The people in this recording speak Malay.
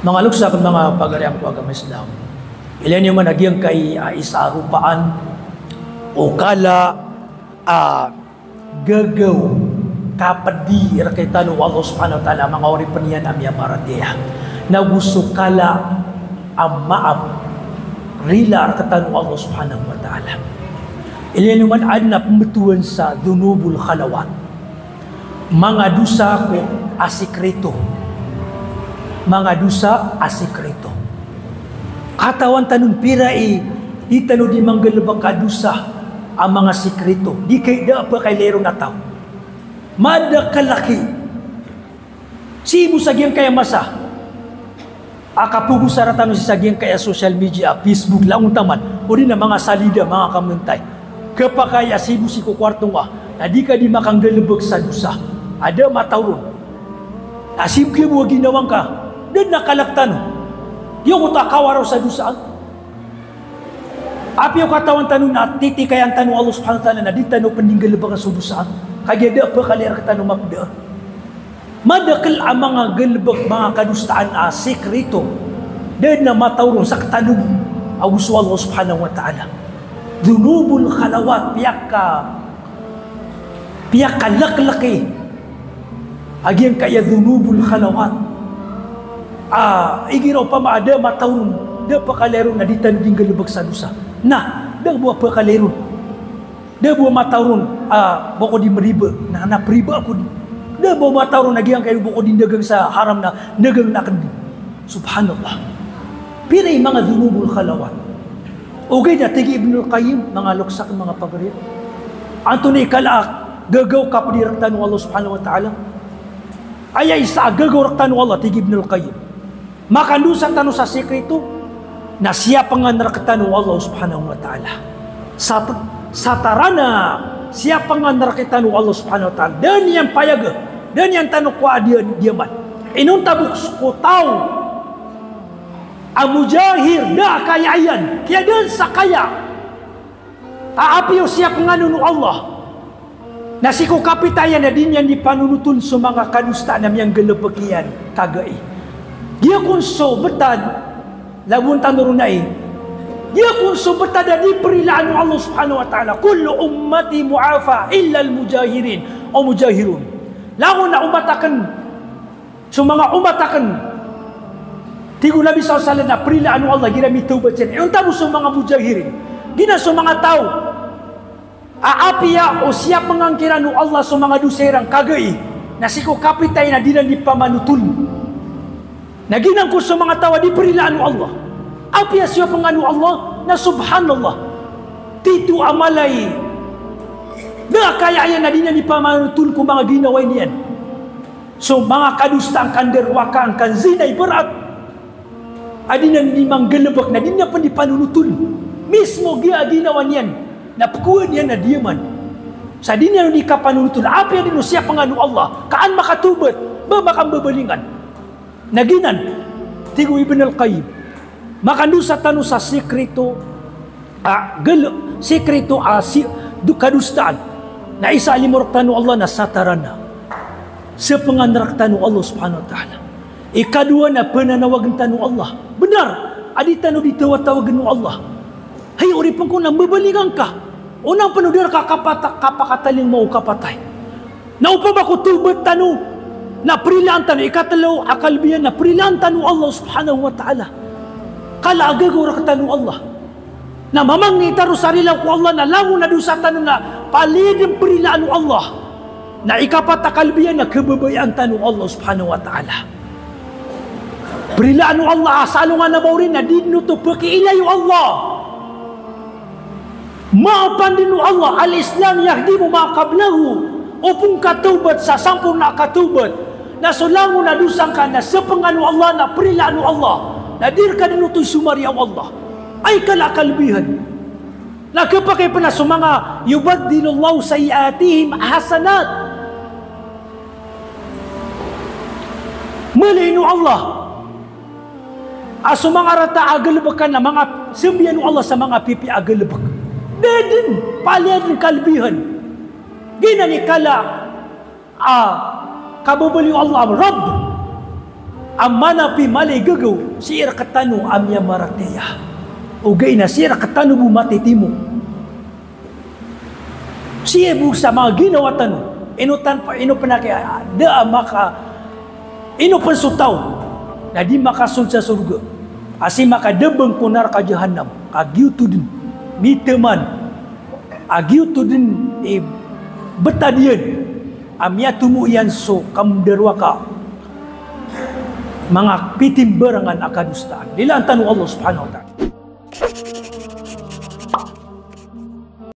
Mga luksa kung mga pagariang ko agama Islam. Ilan yung managyang kay isarupaan o kala gagaw kapadi kay tanu Allah subhanahu wa ta'ala mga ori pa niyan amya maradiya na gusto kala maab rila katanu Allah subhanahu wa ta'ala. Ilan yung manad pembetuan sa dunubul khalawat mga dusa ko asikreto mga dusa asikreto katawan tanong pirai di tanong di manggalabang kadusa ang mga sikreto di kay da pa kay lero na tao mada kalaki sibu sagyang kaya masa akapugo sa ratano si sagyang kaya social media Facebook lang taman o rin na mga salida mga kamuntay kapakaya sibu si kukwarto nga na di ka di makanggalabag sa dusa ada matawron asib kaya mo ginawang ka dan nakalaktan yung utakawaraw sa dusaan api yung katawan tanong na titikayan tanong Allah subhanahu wa ta'ala na di tanong peninggal ba ka sa dusaan kaya da pa kalir ka tanong mapda madakal ang mga galbag mga kadustaan sekreto dan na matawron sa katanong awusu Allah subhanahu wa ta'ala dunubul khalawat piyak ka laklaki agyan kaya dunubul khalawat igiraw pa maada matawron da pa kalero na di tanong din galbag sa dusa na da buwa pa kalero da buwa matawron bako di meriba na napriba ako da buwa matawron nagyang kayo bako di dagang sa haram na dagang nakandi subhanallah piray mga dunubul khalawat okay na tigi Ibnul Qayyim mga luksak mga pagariya Anthony kalaak gagaw kapadiraktan ng Allah subhanahu wa ta'ala ayay sa gagaw raktan ng Allah tigi Ibnul Qayyim makandusan tanong sa sekreto na siya panganraktan ng Allah subhanahu wa ta'ala sa tarana siya panganraktan ng Allah subhanahu wa ta'ala dan yan payag dan yan tanong ko dia man inuntabuk ko tao ang mujahir da kayayan kaya dan sa kaya aapiyo siya panganon ng Allah na si ko kapitayan na din yan dipanunutun sa mga kadusta na miyang galabagian kagai dia kun so betad labun tanurunai dia kun so betad di perilaan Allah subhanahu wa ta'ala kullu ummati mu'afa illa al-mujahirin o mujahirun lawan na umatakan so mga umatakan tigo Nabi SAW na perilaan Allah gira mitubat siya yung tabo so mga mujahirin gina so mga tao aapiya o siya pangangkiran ng Allah so mga duserang kagay na siko kapitay na dinan di pamanutun naginang ko sa mga tawa di perilaan Allah apiya siya pangano Allah na subhanallah titu amalay na kaya yan na dinan di pamanutun kung mga ginaway niyan so mga kadusta ang kanderwaka ang kanzinay berat adinan di manggalabak na dinan pa di panunutun mismo ginawa niyan napukuan niya na diyaman sa dinan di kapanunutun apiya din siya pangano Allah kaan makatubat ba makambabalingan naginan tigo Ibn al-Qayyim makandusa tanong sa sekreto sekreto kadustaan na isa alimurok tanong Allah na satarana sa panganrak tanong Allah subhanahu wa ta'ala ikadua na pananawagan tanong Allah benar adi tanong ditawag-tawagan ng Allah hay uripang ko nang babalingan ka unang panudar ka kapakataling mo kapatay na upang ako tubat tanong na perilaan tanong ikatalaw akalbiyan na perilaan tanong Allah subhanahu wa ta'ala kala agagaw tanong Allah na mamang ni taro sarilaw ko Allah na lango na dusa tanong na palidang perilaan ng Allah na ikapat akalbiyan na kebabayaan tanong Allah subhanahu wa ta'ala perilaan ng Allah asalungan na maurin na dino to pakiilay Allah maapan din ng Allah al-Islam yahdi mo makablahu upong katubat sa sampung na katubat na sulango na dusang ka na sa pangano Allah na perilaan Allah na dirka din ito'y sumari ang Allah ay kalakalbihan na kapakay pa na sa mga yubaddilullahu sayiatihim hasanat malino Allah aso mga rata agalabakan na mga sembiyan Allah sa mga pipi agalabak dedin palihan kalbihan ginani kala kababali Allah Rabb amana pi mali gagaw siya katano amya marateya ugay na siya katano bu matitimu siya bu sa mga ginawa tano inutan pa ino panaki da maka ino pansutaw na di makasul sa surga asi makadebeng punar ka jahannam kagiu tudin miteman agiu tudin betadian amya tumu yan so kamderwaka mga pitimberangan akadustaan. Nila ang tanong Allah subhanahu wa ta'ala.